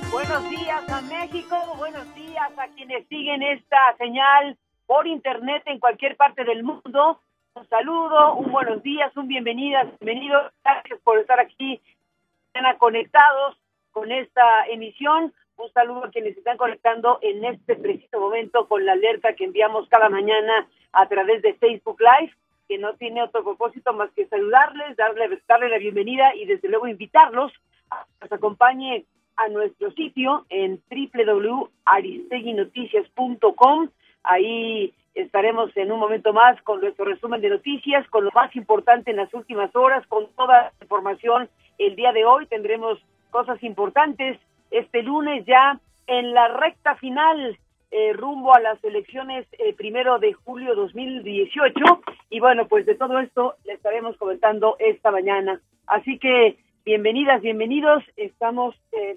Buenos días a México, buenos días a quienes siguen esta señal por internet en cualquier parte del mundo. Un saludo, un buenos días, un bienvenidos, gracias por estar aquí conectados con esta emisión. Un saludo a quienes se están conectando en este preciso momento con la alerta que enviamos cada mañana a través de Facebook Live, que no tiene otro propósito más que saludarles, darle la bienvenida y desde luego invitarlos a que nos acompañe a nuestro sitio en www.aristeguinoticias.com. Ahí estaremos en un momento más con nuestro resumen de noticias, con lo más importante en las últimas horas, con toda la información. El día de hoy tendremos cosas importantes. Este lunes ya en la recta final, rumbo a las elecciones 1 de julio 2018. Y bueno, pues de todo esto le estaremos comentando esta mañana. Así que bienvenidas, bienvenidos. Estamos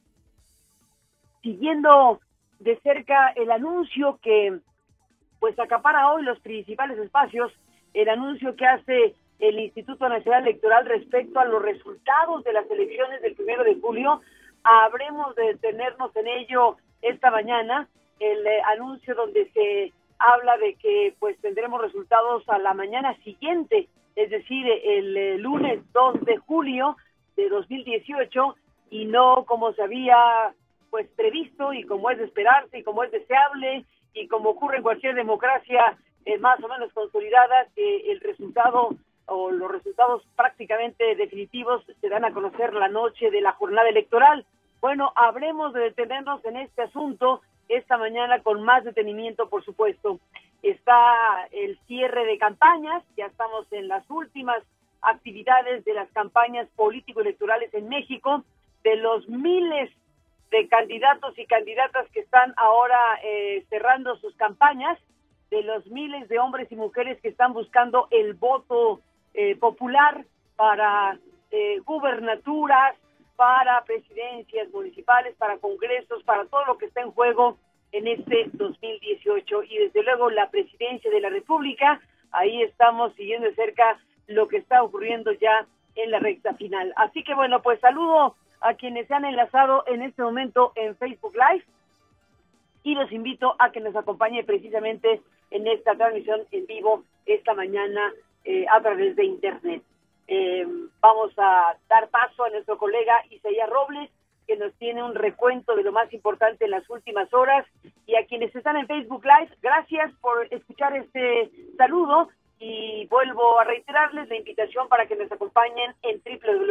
siguiendo de cerca el anuncio que pues acapara hoy los principales espacios, el anuncio que hace el Instituto Nacional Electoral respecto a los resultados de las elecciones del 1 de julio. Habremos de detenernos en ello esta mañana, el anuncio donde se habla de que pues tendremos resultados a la mañana siguiente, es decir, el lunes 2 de julio de 2018, y no como se había pues previsto y como es de esperarse y como es deseable y como ocurre en cualquier democracia más o menos consolidada, que el resultado o los resultados prácticamente definitivos se dan a conocer la noche de la jornada electoral. Bueno, habremos de detenernos en este asunto esta mañana con más detenimiento, por supuesto. Está el cierre de campañas, ya estamos en las últimas actividades de las campañas político-electorales en México, de los miles de candidatos y candidatas que están ahora cerrando sus campañas, de los miles de hombres y mujeres que están buscando el voto popular para gubernaturas, para presidencias municipales, para congresos, para todo lo que está en juego en este 2018. Y desde luego la presidencia de la República, ahí estamos siguiendo de cerca lo que está ocurriendo ya en la recta final. Así que bueno, pues saludo a quienes se han enlazado en este momento en Facebook Live y los invito a que nos acompañe precisamente en esta transmisión en vivo esta mañana a través de internet. Vamos a dar paso a nuestro colega Isaías Robles, que nos tiene un recuento de lo más importante en las últimas horas, y a quienes están en Facebook Live, gracias por escuchar este saludo, y vuelvo a reiterarles la invitación para que nos acompañen en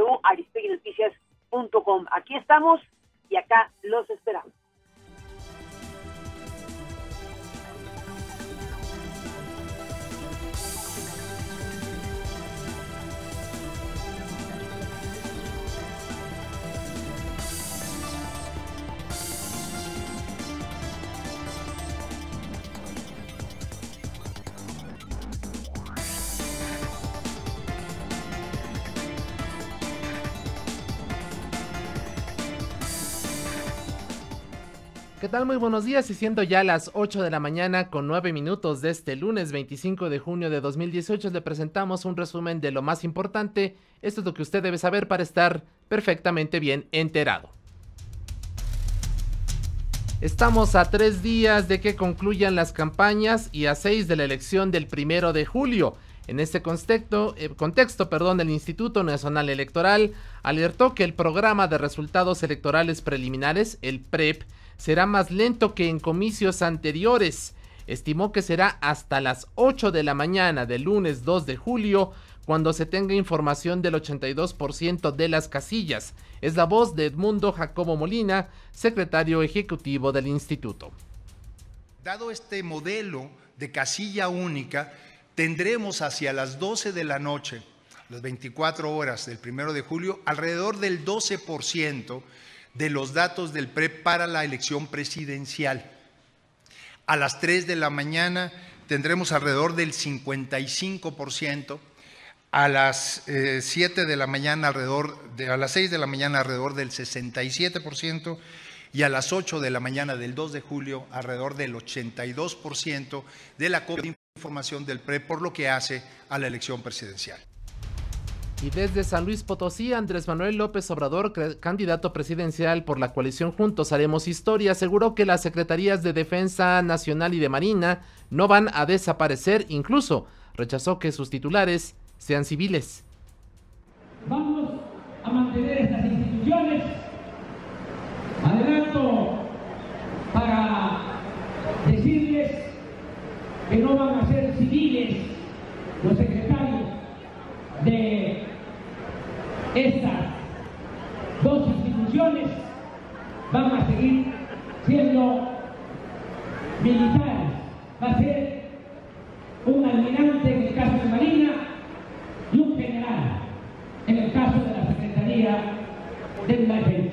www.aristeguinoticias.com. Aquí estamos y acá los esperamos. ¿Qué tal? Muy buenos días, y siendo ya las 8 de la mañana con 9 minutos de este lunes 25 de junio de 2018, le presentamos un resumen de lo más importante. Esto es lo que usted debe saber para estar perfectamente bien enterado. Estamos a 3 días de que concluyan las campañas y a 6 de la elección del 1 de julio. En este contexto, el Instituto Nacional Electoral alertó que el programa de resultados electorales preliminares, el PREP, será más lento que en comicios anteriores. Estimó que será hasta las 8 de la mañana del lunes 2 de julio cuando se tenga información del 82% de las casillas. Es la voz de Edmundo Jacobo Molina, secretario ejecutivo del instituto. Dado este modelo de casilla única, tendremos hacia las 12 de la noche, las 24 horas del 1 de julio, alrededor del 12% de los datos del PREP para la elección presidencial. A las 3 de la mañana tendremos alrededor del 55%, a las 7 de la mañana a las 6 de la mañana alrededor del 67%, y a las 8 de la mañana del 2 de julio alrededor del 82% de la información del PREP por lo que hace a la elección presidencial. Y desde San Luis Potosí, Andrés Manuel López Obrador, candidato presidencial por la coalición Juntos Haremos Historia, aseguró que las secretarías de Defensa Nacional y de Marina no van a desaparecer, incluso rechazó que sus titulares sean civiles. Vamos a mantener estas instituciones. Adelanto para decirles que no van a ser civiles los secretarios de estas dos instituciones, van a seguir siendo militares. Va a ser un almirante en el caso de Marina y un general en el caso de la Secretaría de la Defensa.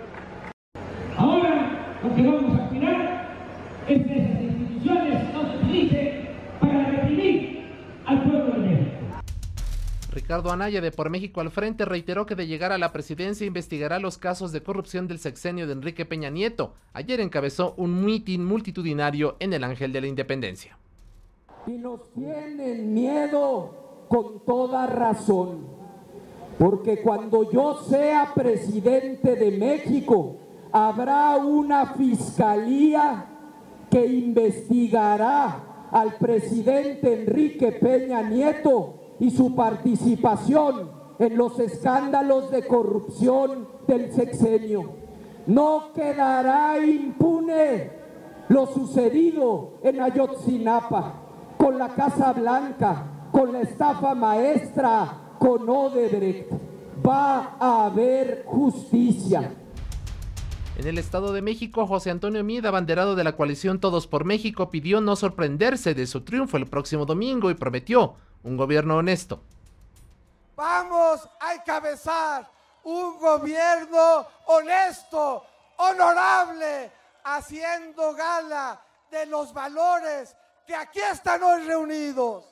Ahora lo que vamos a aspirar es que esas instituciones no se utilicen para reprimir al pueblo de México. Ricardo Anaya, de Por México al Frente, reiteró que de llegar a la presidencia investigará los casos de corrupción del sexenio de Enrique Peña Nieto. Ayer encabezó un mitin multitudinario en el Ángel de la Independencia. Y nos tienen miedo con toda razón, porque cuando yo sea presidente de México, habrá una fiscalía que investigará al presidente Enrique Peña Nieto y su participación en los escándalos de corrupción del sexenio. No quedará impune lo sucedido en Ayotzinapa, con la Casa Blanca, con la estafa maestra, con Odebrecht. Va a haber justicia. En el Estado de México, José Antonio Meade, abanderado de la coalición Todos por México, pidió no sorprenderse de su triunfo el próximo domingo y prometió un gobierno honesto. Vamos a encabezar un gobierno honesto, honorable, haciendo gala de los valores que aquí están hoy reunidos.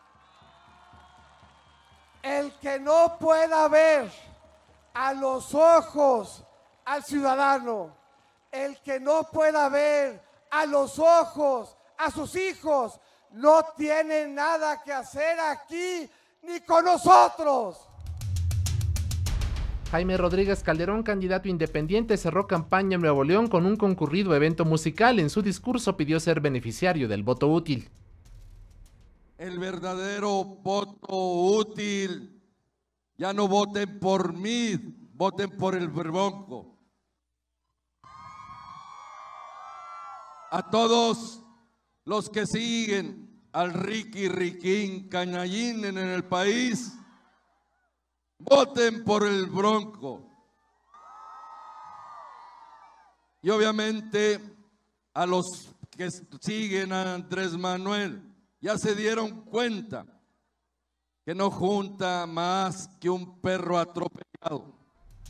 El que no pueda ver a los ojos al ciudadano, el que no pueda ver a los ojos a sus hijos, no tiene nada que hacer aquí ni con nosotros. Jaime Rodríguez Calderón, candidato independiente, cerró campaña en Nuevo León con un concurrido evento musical. En su discurso pidió ser beneficiario del voto útil. El verdadero voto útil, ya no voten por mí, voten por el Bronco. A todos los que siguen al Ricky Riquín Cañallín en el país, voten por el Bronco. Y obviamente a los que siguen a Andrés Manuel, ya se dieron cuenta que no junta más que un perro atropellado.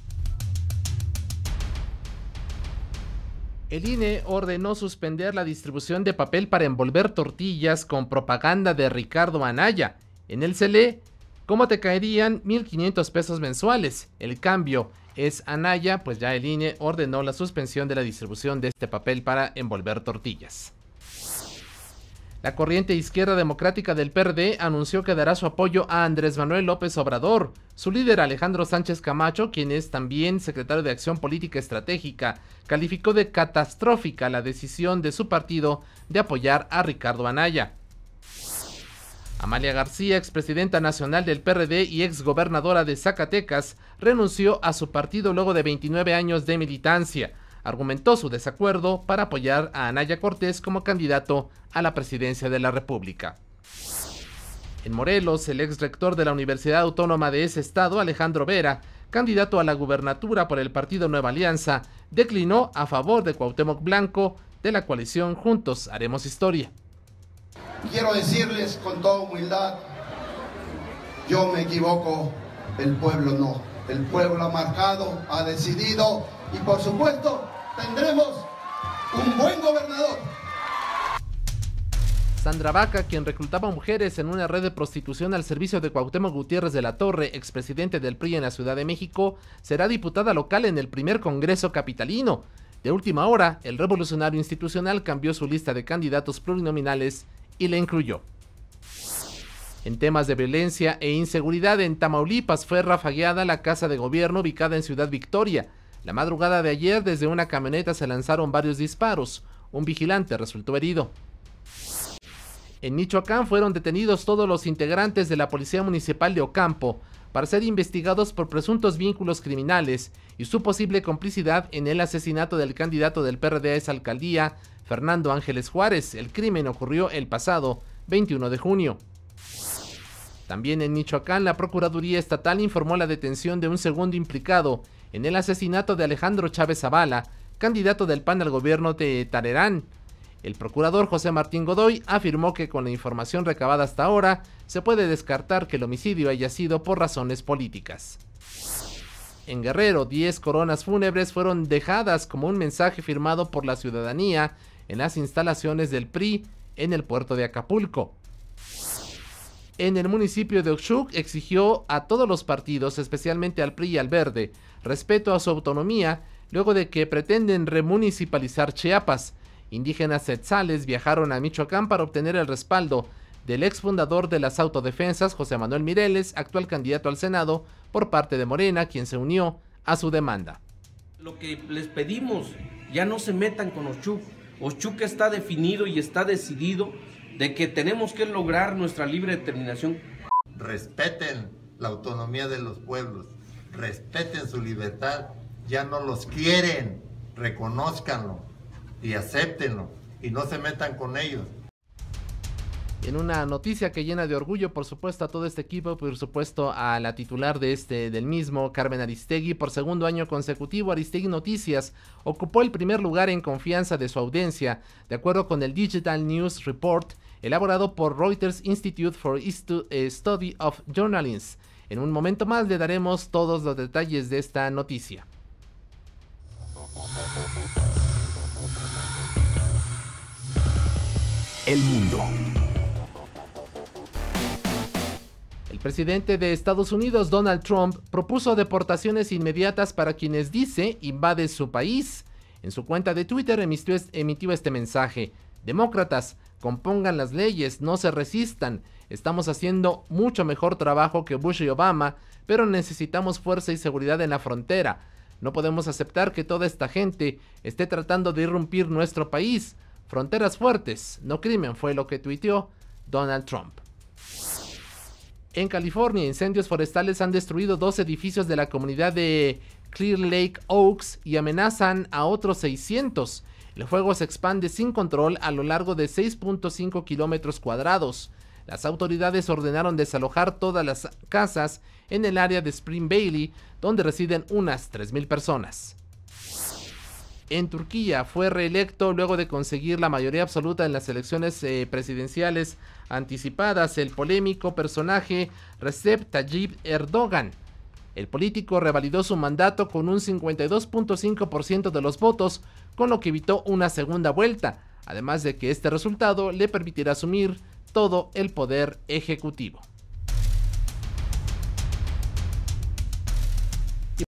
El INE ordenó suspender la distribución de papel para envolver tortillas con propaganda de Ricardo Anaya. En él se lee: ¿cómo te caerían 1,500 pesos mensuales? El cambio es Anaya, pues ya el INE ordenó la suspensión de la distribución de este papel para envolver tortillas. La corriente izquierda democrática del PRD anunció que dará su apoyo a Andrés Manuel López Obrador. Su líder, Alejandro Sánchez Camacho, quien es también secretario de Acción Política Estratégica, calificó de catastrófica la decisión de su partido de apoyar a Ricardo Anaya. Amalia García, expresidenta nacional del PRD y exgobernadora de Zacatecas, renunció a su partido luego de 29 años de militancia. Argumentó su desacuerdo para apoyar a Anaya Cortés como candidato a la presidencia de la República. En Morelos, el exrector de la Universidad Autónoma de ese estado, Alejandro Vera, candidato a la gubernatura por el partido Nueva Alianza, declinó a favor de Cuauhtémoc Blanco de la coalición Juntos Haremos Historia. Quiero decirles con toda humildad, yo me equivoco, el pueblo no. El pueblo ha marcado, ha decidido y por supuesto tendremos un buen gobernador. Sandra Vaca, quien reclutaba mujeres en una red de prostitución al servicio de Cuauhtémoc Gutiérrez de la Torre, expresidente del PRI en la Ciudad de México, será diputada local en el primer Congreso capitalino. De última hora, el Revolucionario Institucional cambió su lista de candidatos plurinominales y le incluyó. En temas de violencia e inseguridad, en Tamaulipas fue rafagueada la casa de gobierno ubicada en Ciudad Victoria. La madrugada de ayer, desde una camioneta se lanzaron varios disparos. Un vigilante resultó herido. En Michoacán fueron detenidos todos los integrantes de la Policía Municipal de Ocampo para ser investigados por presuntos vínculos criminales y su posible complicidad en el asesinato del candidato del PRD a esa alcaldía, Fernando Ángeles Juárez. El crimen ocurrió el pasado 21 de junio. También en Michoacán, la Procuraduría Estatal informó la detención de un segundo implicado en el asesinato de Alejandro Chávez Zavala, candidato del PAN al gobierno de Tarerán. El procurador José Martín Godoy afirmó que con la información recabada hasta ahora, se puede descartar que el homicidio haya sido por razones políticas. En Guerrero, 10 coronas fúnebres fueron dejadas como un mensaje firmado por la ciudadanía en las instalaciones del PRI en el puerto de Acapulco. En el municipio de Oxchuc exigió a todos los partidos, especialmente al PRI y al Verde, respeto a su autonomía luego de que pretenden remunicipalizar Chiapas. Indígenas tzetzales viajaron a Michoacán para obtener el respaldo del exfundador de las autodefensas, José Manuel Mireles, actual candidato al Senado por parte de Morena, quien se unió a su demanda. Lo que les pedimos, ya no se metan con Oxchuc. Oxchuc está definido y está decidido de que tenemos que lograr nuestra libre determinación. Respeten la autonomía de los pueblos, respeten su libertad, ya no los quieren, reconózcanlo y acéptenlo y no se metan con ellos. En una noticia que llena de orgullo, por supuesto, a todo este equipo, por supuesto a la titular del mismo, Carmen Aristegui. Por segundo año consecutivo, Aristegui Noticias ocupó el primer lugar en confianza de su audiencia, de acuerdo con el Digital News Report elaborado por Reuters Institute for Study of Journalism. En un momento más le daremos todos los detalles de esta noticia. El mundo. El presidente de Estados Unidos, Donald Trump, propuso deportaciones inmediatas para quienes dice invade su país. En su cuenta de Twitter emitió este mensaje: demócratas, compongan las leyes, no se resistan. Estamos haciendo mucho mejor trabajo que Bush y Obama, pero necesitamos fuerza y seguridad en la frontera. No podemos aceptar que toda esta gente esté tratando de irrumpir nuestro país. Fronteras fuertes, no crimen, fue lo que tuiteó Donald Trump. En California, incendios forestales han destruido 2 edificios de la comunidad de Clear Lake Oaks y amenazan a otros 600. El fuego se expande sin control a lo largo de 6.5 kilómetros cuadrados. Las autoridades ordenaron desalojar todas las casas en el área de Spring Valley, donde residen unas 3,000 personas. En Turquía fue reelecto luego de conseguir la mayoría absoluta en las elecciones presidenciales anticipadas el polémico personaje Recep Tayyip Erdogan. El político revalidó su mandato con un 52.5% de los votos, con lo que evitó una segunda vuelta, además de que este resultado le permitirá asumir todo el poder ejecutivo.